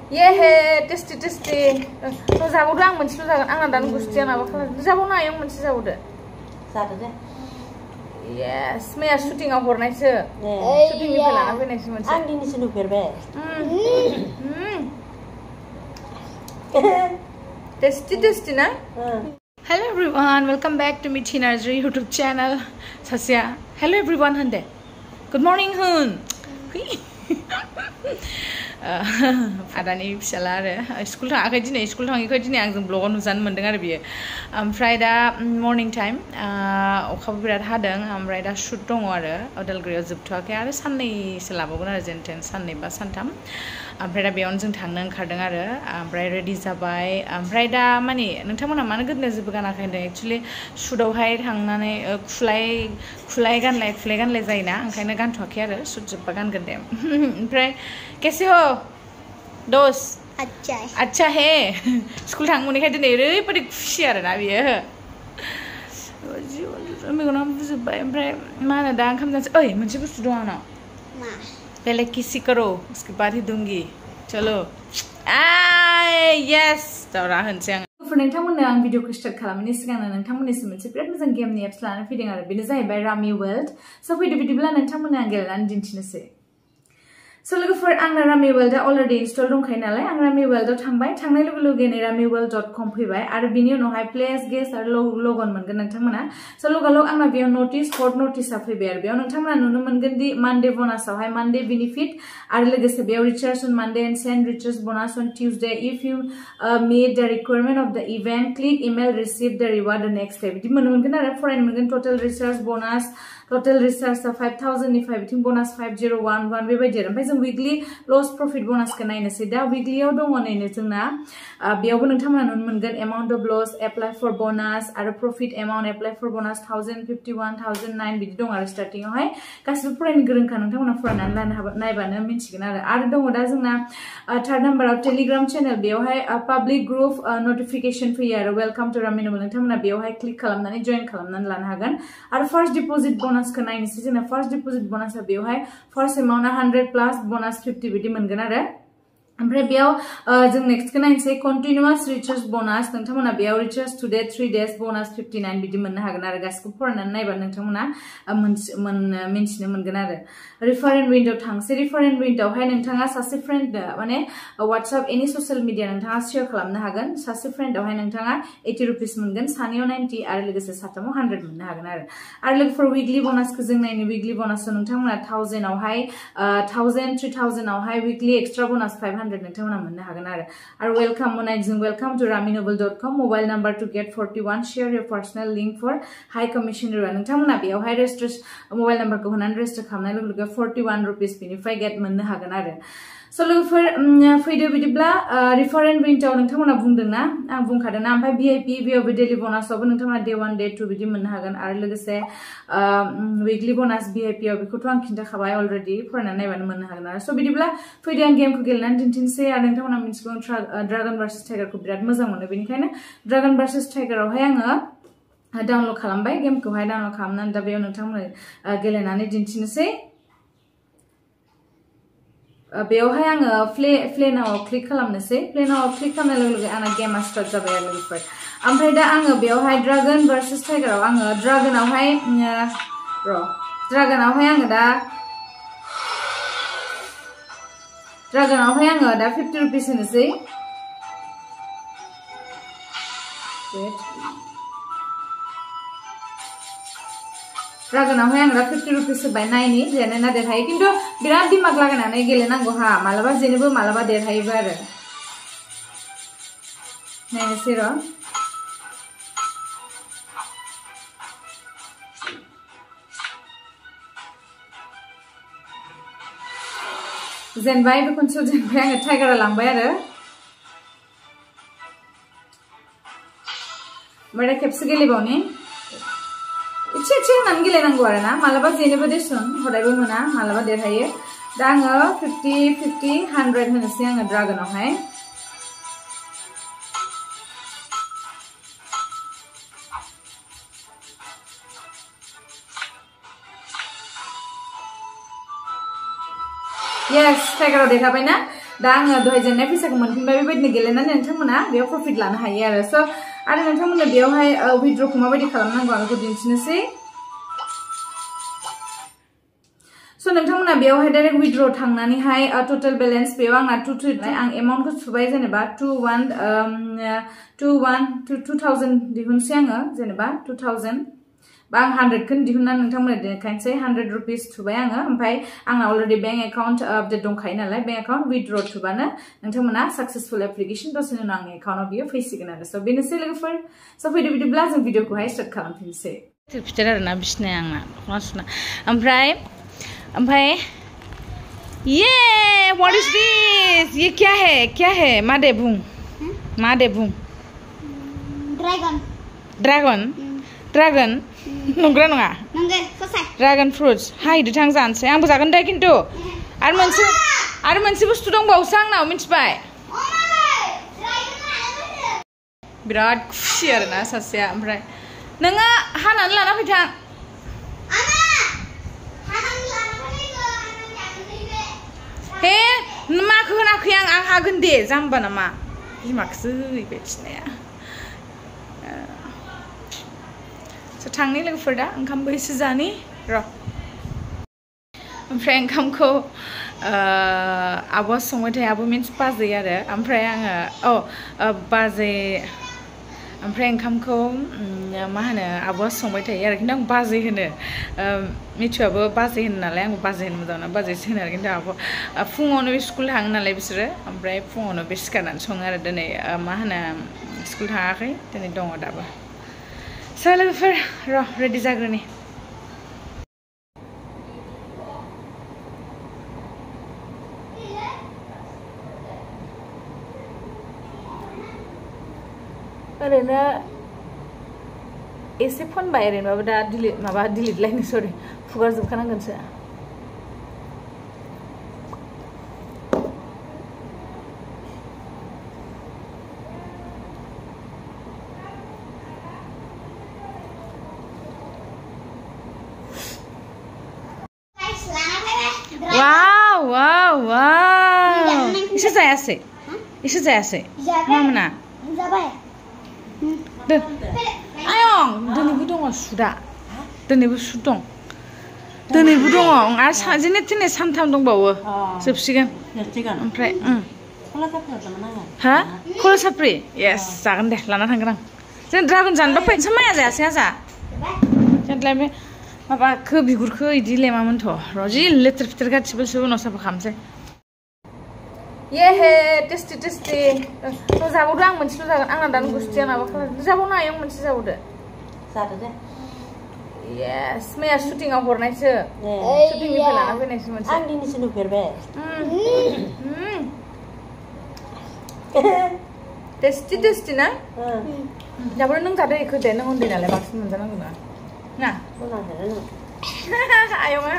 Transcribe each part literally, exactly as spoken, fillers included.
ये हे tasty tasty तो जाबावदो आं मोनसेल' जागोन आंना दानो गुस्थिया माबा खालामदो जाबावनो हायो आं मोनसे जाबावदो जादो दे यस मैया शुटिंआव हरनायसो शुटिंनिफ्राय लाना फैनायसो मोनसे आं दिनैसो नुफेरबाय टेस्टी टेस्टी ना Hello everyone, welcome back to Mithi Narzary YouTube channel. Sasya. Hello everyone, hande. Good morning, hun. Adani फिसाला आरो स्कुल थाङाखै दिनै स्कुल थाङैखाय दिनै आंजों ब्लगाव नुजानो मोन्दों आरो बियो ओमफ्राय दा मर्निं टाइम अखाबो बिराद हादों ओमफ्राय दा शुट दङ आरो अदालगुरियाव जोबथ'वाखै आरो साननैसो लाबावगोन आरो जेन थेन साननै बा सानथाम ओमफ्राय दा बेयावनो जों थांनो ओंखारदों आरो ओमफ्राय रेडि जाबाय ओमफ्राय दा माने नोंथांमोनहा मानो गोदोना जेबो गानाखै होनदों एक्चुवेलि शुटआवहाय थांनानै खुलाय खुलाय गानलाय खुलाय गानलाय जायोना ओंखायनो गानथ'वाखै आरो शुट जोब्बा गानगोन दे ओमफ्राय कैसे हो दोस्त अच्छा अच्छा है स्कुल थांनो मोनैखाय दिनै ओरैबायदि खुसि आरोना बियो मेगनाव बुजोब्बाय ओमफ्राय मा होनो दा ओंखाम जानोसै ओइ मोनसे बुस्थु दं आंनाव पहले किसी करो उसके बाद ही दूंगी चलो आय यस दावरा होनसै आं नोंथांमोननो आं भिडिअखौ स्टार्ट खालामनायनि सिगांनो नोंथांमोननिसिम मोनसे बिराद मोजां गेमनि एप्स लानानै फैदों आरो बेनो जाहैबाय रामि वर्ल्ड स' फैदो बिदिब्ला नोंथांमोननो आं गेलेनानै दिन्थिनोसै So लोगोफोर आंना रामि वर्ल्डआ अलरेडि इनस्टल दंखायो नालाय आं रामि वर्ल्डआव थांबाय थांनाय लोगो लोगोनो रामि वर्ल्ड डट कम फैबाय आरो बिनि उनावहाय प्लेस गेस्ट आरो लगन मोनगोन नोंथांमोना स' लगाल' आंना बेयाव नटिस कर्ड नटिसआ फैबाय आरो बेयाव नोंथांमोना नुनो मोनगोन दि मानडे बनासावहाय मानडे बेनिफिट आरो लोगोसे बेयाव recharge on Monday and second recharge bonus on Tuesday if you made the requirement of the event click email receive the reward the next day बिदि मोननो मोनगोन आरो फरायनो मोनगोन total recharge bonus total recharge five thousand निफ्राय बिथिं bonus five जिर' वान वान बेबायदि आरो ओमफ्राय जों विकलि लस प्रफिट बोनासखौ नायनोसै दा विकलियाव दङ नैनो जोंना बेयावबो नोंथांमोना नुनो मोनगोन amount of loss apply for bonus आरो profit amount apply for bonus thousand fifty one thousand nine बिदि दं आरो स्टार्टिंआवहाय गासिबो फरायनो गोरोंखा नोंथांमोना फरायनानै लानो हाबा नायबानो मिन्थिगोन आरो आरो दङ दा जोंना थार्ड नाम्बाराव टेलिग्राम चेनेल बेयावहाय पाब्लिक ग्रुप नटिफिकेसन फैयो आरो वेलकाम टु रामि वर्ल्ड नोंथांमोना बेयावहाय क्लिक खालामनानै जइन खालामनानै लानो हागोन आरो फार्स्ट डिपजिट बोनासखौ नायनोसै जोंना फार्स्ट डिपजिट बोनासआ बेयावहाय फार्स्ट एमाउन्टआ हंड्रेड प्लस बोनास फिफ्टी बिदि मोनगोन आरो ओमफ्राय बेयाव जों नेक्स्टखौ नायनोसै कन्टिनिउआस रिचार्ज बोनास नोंथांमोना बेयाव recharge today three days bonus fifty nine बिदि मोननो हागोन आरो गासिखौ फरायनानै नायबा नोंथांमोना मिन्थिनो मोनगोन आरो रिफारेन्ट विन्डआव थांसै रिफारेन्ट विन्डआवहाय नोंथाङा सासे फ्रेन्ड माने वाट्सएप एनि ससियेल मिडिया नोंथाङा शेयार खालामनो हागोन सासे फ्रेन्डआवहाय नोंथाङा एटी रुपिस मोनगोन सानैयाव नाइन्टी आरो लोगोसे साथामाव हान्ड्रेड मोननो हागोन आरो आरो लोगोफोर विकलि बोनासखौ जों नायनो विकलि बोनासआव नोंथांमोना थाउजेन्डआवहाय थाउजेन्ड थ्री थाउजेन्डआवहाय weekly extra bonus five hundred नोंथांमोना मोननो हागोन आरो आरो वेलकाम मोनाय जों welcome to Rummy Noble dot com mobile number to get forty one share your personal link for high commission नोंथांमोना बेयावहाय रेजिस्ट्रेसन मोबाइल नाम्बारखौ होनानै रेजिस्टार खालामनाय लोगो लोगो फोर्टी वन रुपिस बेनिफ्राय गेट मोननो हागोन आरो स' लोगोफोर फैदो बिदिब्ला रिफारेन्ट विन्डआव नोंथांमोना बुंदोंना आं बुंखादों ना ओमफ्राय भिआइपि बेयावबो डेलि बनासावबो नोंथांमोना डे वान डे टु बिदि मोननो हागोन आरो लोगोसे विकलि बनास भिआइपिआव बेखौथ' आं खिन्थाखाबाय अलरेडि फरायनानै नायबानो मोननो हागोन आरो स' बिदिब्ला फैदो आं गेमखौ गेलेनानै दिन्थिनोसै आरो नोंथांमोना मिन्थिगौ ड्रागन भार्सेस टाइगारखौ बिराद मोजां मोनो बेनिखायनो ड्रागन भार्सेस टाइगारावहाय आङो डाउनलड खालामबाय गेमखौहाय डाउनलड खालामनानै दा बेयाव नोंथांमोना गेलेनानै दिन्थिनोसै बेयावहाय आङो प्ले प्लेनाव क्लिक खालामनोसै प्लेनाव क्लिक खालामनाय लोगो लोगो आंना गेमा स्टार्ट जाबाय आरो लोगोफोर ओमफ्राय दा आङो बेयावहाय ड्रागन भार्सेस टाइगाराव आङो ड्रागनावहाय र' ड्रागनावहाय आङो दा ड्रागनावहाय आङो दा फिफ्टी रुपिस होनोसै ड्रागनावहाय आं दा फिफ्टी रुपिस होबाय नायनि जेनो ना देरहायो खिन्थु बिराद दिमाग लागायनानै गेलेनांगौ हा मालाबा जेनोबो मालाबा देरहायोबो आरो नायनोसै र' जेनबाय बे खनसेयाव जेनबाय आङो टाइगारा लांबाय आरो ओमफ्राय दा खेबसे गेलेबावनि इसे इसे होनानै गेलेनांगौ आरो ना मालाबा जेनोबो देसुन हदायबो मोना मालाबा देरहायो दा आङो फिफ्टी फिफ्टी हान्ड्रेड होनोसै आङो ड्रागनावहाय Yes, टाइगाराव देखाबाय ना दा आङो दहाय जेननाय फैसाखौ मोनफिनबाय बेबायदिनो गेलेनानै नोंथांमोना बेयाव प्रफिट लानो हायो आरो स' आरो नोंथांमोननो बेयावहाय विथड्र'खौ माबायदि खालामनांगौ आं बेखौ दिन्थिनोसै स' नोंथांमोना बेयावहाय डाइरेक्ट विथड्र' थांनानैहाय टटेल बेलेन्स बेयाव आंना टु थ्रि आं एमाउन्टखौ सुबाय जेनेबा two one two one two two thousand दिहुनसै आङो जेनेबा टु थावजेन्ड बा आं हान्ड्रेडखौनो दिहुननानै नोंथांमोननो देखायनोसै हान्ड्रेड रुपिस थुबाय आङो ओमफ्राय आंना अलरेडि बेंक एकाउन्ट आपडेट दंखायो नालाय बेंक एकाउन्ट विथड्र' थुबानो नोंथांमोना साक्सेसफुल एप्लिकेसन दसेनि उनाव आंनि एकाउन्टआव बियो फैसिगोन आरो स' बेनोसै लोगोफोर स' फैदो बिदिब्ला जों भिडिअखौहाय स्टार्ट खालामफिनसै फिथार आरोना बिसिनाया आंना दख'ना सुना ओमफ्राय ओमफ्राय ये व्हाट इज दिस ये क्या है क्या है मा दे बुं मा दे बुं ड्रैगन ड्रैगन ड्रैगन नंगौना नङा नंगौ खसाय ड्रैगन फ्रुट्स हायदो थां जानोसै आंबो जागोन दे खिन्थु आरो मोनसे आरो मोनसे बुस्थु दंबावोसो आंनाव मिन्थिबाय बिराद खुसि आरोना सासेया ओमफ्राय नोङो हानानै लाना फैथां हे माखौ होनाखै आं आं हागोन दे जाम्बा नामा बिमाखौसो होहैबाय थिनाया थांनि लोगोफोर दा ओंखामबो एसे जानि र' ओमफ्राय ओंखामखौ आब'आ संबाय थायो आब' मिन्स बाजै आरो ओमफ्राय आङो औ बाजै ओमफ्राय ओंखामखौ मा होनो आब'आ संबाय थायो आरो खिन्थु आं बाजै होनो मिथुआबो बाजै होनो नालाय आंबो बाजै होनो मोजां मोना बाजैसो होनो आरो खिन्थु आब' फुङावनो बे स्कुल थाङो नालाय बिसोरो ओमफ्राय फुङावनो बे सिखारनानै सङो आरो दिनै मा होनो स्कुल थाङाखै दिनै दङ दाबो स' लोगोफोर र' रेडि जाग्रोनि ओरैनो एसे फनबाय ओरैनोबाबो दा डिलिट माबा डिलिट लायनो सरि फुगारजोबखानांगोनसो वाव वाव वाव इसे जायासै इसे जायासै मामोना जाबाय आयं दिनैबो दङ सुदा दिनैबो सुद दं दिनैबो दङ आरो जेने थेने सानथाम दंबावो जोबसिगोन ओमफ्राय हा खला साफ्रि येस जागोन दे लाना थांगोन आं जों ड्रागन जानोबा फैनोसै माया जायासै आजा जेनलाय बे माबाखौ बिगुरखौ इदि लेमामोनथ' र' जि लेथेर फिथेर गासिबोसो उनाव साफा खालामसै ये हे टेस्टि टेस्टि जाबावदो आं मोनसेल' जागोन आंना दानो गुस्थिया माबा खालामदो जाबावनो हायो मोनसे जाबावदो जादो दे येस मैया शुटिंआव हरनायसो शुटिंनिफ्राय लाना फैनायसो मोनसे आं दिनैसो नुफेरबाय टेस्टि टेस्टि ना जाबावदो नों जादो इखौ दे नों उन्दै नालाय बांसिन मोनजानांगौ ना ना आयंआ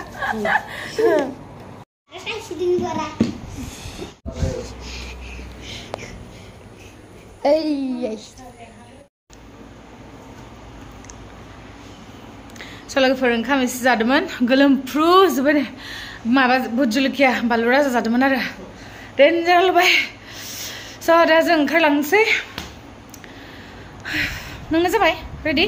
स' लोगोफोर ओंखाम एसे जादोंमोन गोलोमफ्रुजोब्बाय दे माबा भुट जुलुकिया बानलु राजा जादोंमोन आरो देन्जार लुबाय स' दा जों ओंखारलांनोसै नोंनो जाबाय रेडि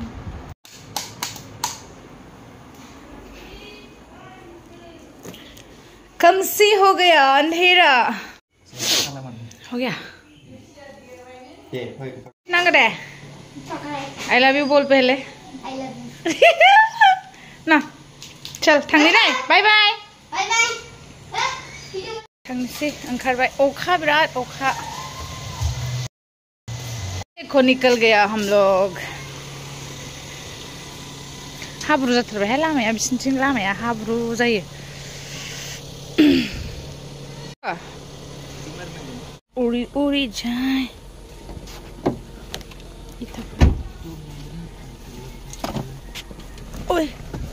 कमसी हो गया अंधेरा हो गया नांग दे आई लव यू बोल पहले ना चल थांनि दे बाय बाय थांनोसै ओंखारबाय अखा बिराद अखा देखो निकल गया हम लोग हाब्रु जाथारबायहाय लामाया बिसिनिथिं लामाया हाब्रु जायो उड़ी उड़ी जाए ओए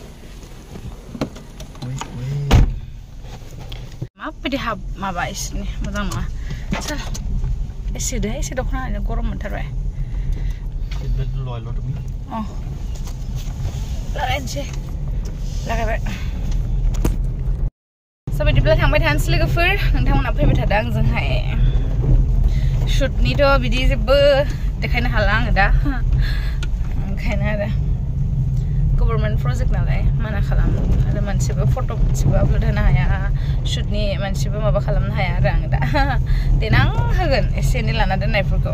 माबायदि हाब माबा इसोरनि मोजां नङा चल एसे दे एसे दख'ना ओरैनो गरम मोनथारबाय अ लागायनोसै लागायबाय स' बिदिब्ला थांबाय थानोसै लोगोफोर नोंथांमोना फैबाय थादों आंजोंहाय शुटनिथ' बिदि जेबो देखायनो हाला आङो दा ओंखायनो आरो गभर्नमेन्ट प्रजेक्ट नालाय माना खालामो आरो मोनसेबो फट' मोनसेबो आपल'ड होनो हाया शुटनि मोनसेबो माबा खालामनो हाया आरो आङो दा देनां होगोन एसे एनै लाना दोननायफोरखौ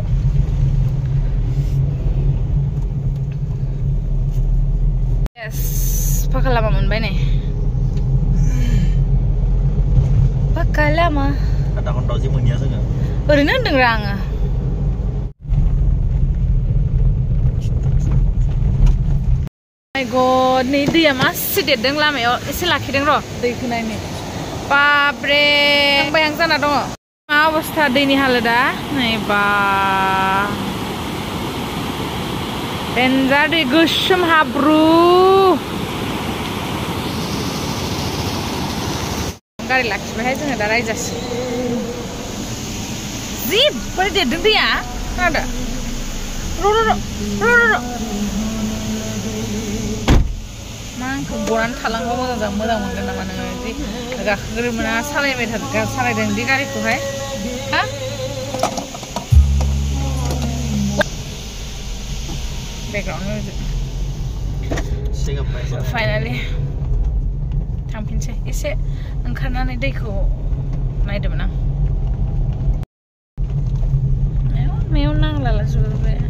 yes पाका लामा मोनबाय नै पाका Lama kadang-kadang sih monia juga ओरैनो होनदों रा आङो my god नै दैया मासे देरदों लामायाव एसे लाखिदों र' दैखौ नायनो बाब्रे बायां जाना दङ मा अबस्था दैनि हालोदा नै बा देन्जार दै गोसोम हाब्रु गारि लाखिबायहाय जोङो दा रायजासै जि बोरै देरदों दैया खोनादों र' र' र' र' र' मा आंखौ बनानै थालांबा मोजां मोजां मोनगोन नामा नोङो बिदि गाखोग्रो मोना सालायबाय थादों सालायदों बिदि गारिखौहाय हा बेकग्राउन्ड मिउजिक फाइनालि थांफिनसै एसे ओंखारनानै दैखौ नायदोंमोन आं मेव मेव नांलाला जोबोर बे